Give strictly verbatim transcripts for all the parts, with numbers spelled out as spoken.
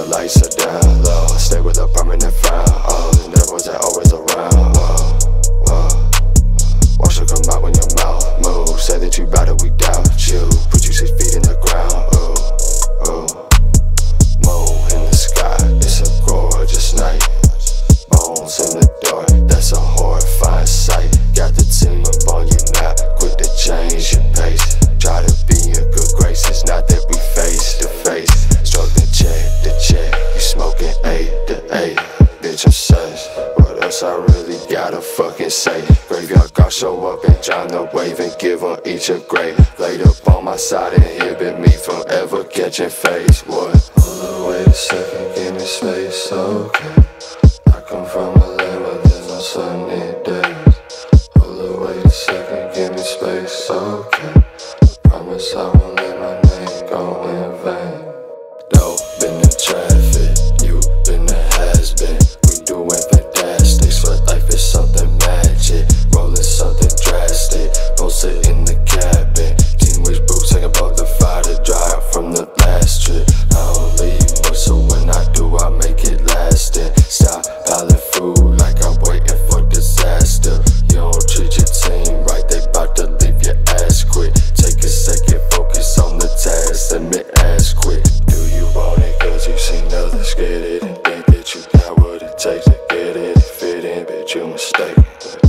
lights are down low. Stay with a permanent frown. Oh, the devils are always around. Whoa, whoa. Watch it come out when your mouth moves. Say that you better, we doubt you. Put you six feet in the ground. Ooh, ooh. Moon in the sky, it's a gorgeous night. Bones in the door, that's a horrifying sight. Got the team up on you now, quick to change your pace. Try to be in good graces, not that we face to face. Stroke the check, the check, you smoking eight to eight. Bitch, I'm sus, what else I really gotta fucking say? Graveyard God show up and join the wave and give on each a grave. Laid up on my side, inhibit me from ever catching phase. What? Hold on, wait a second, give me space, okay. I come from a land where there's no sunny days. Hold on, wait a second, give me space, okay. Promise I won't let my name go in vain. Dope in the traffic, you been the has-been. We doing fantastics, but life is something magic. Rolling something drastic, post it in the cabin. Team wish boots hang above the fire to dry out from the last trip. I don't leave much, so when I do, I make it lasting. Stop piling food like I'm waiting for disaster. You don't treat your team right, they bout to leave your ass quick. Take a second, focus on the task, and make ass quick. Do you want it cause you seen others get it and think that you got what it takes to get it and fit in, bitch, you mistaken.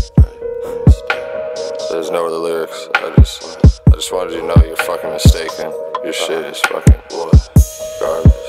There's no other lyrics, I just, I just wanted you to know you're fucking mistaken. Your shit is fucking what? Garbage.